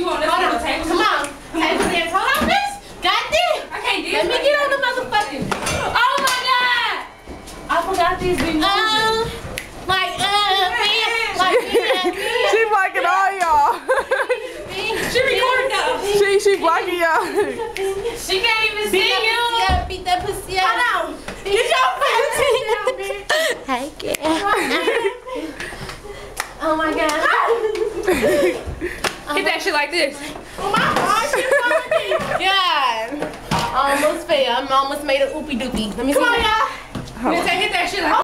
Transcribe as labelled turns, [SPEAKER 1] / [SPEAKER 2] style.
[SPEAKER 1] want this on the table?
[SPEAKER 2] Come on. Table this. Hold on, miss. Got this.
[SPEAKER 1] I can't do
[SPEAKER 2] Let me get on the motherfucking. Oh my God. I forgot these big movies.
[SPEAKER 3] She blocking all y'all.
[SPEAKER 1] She recording though.
[SPEAKER 3] She blocking y'all.
[SPEAKER 1] She can't even see you.
[SPEAKER 2] Beat that pussy out. Hold on. Get your face down, bitch. Hey, girl. Oh my God.
[SPEAKER 1] Hit that shit like this.
[SPEAKER 2] Oh my God, she fucking God. I almost fell. I almost made an oopie doopie. Let me see. Come on, y'all.
[SPEAKER 1] Hit that shit like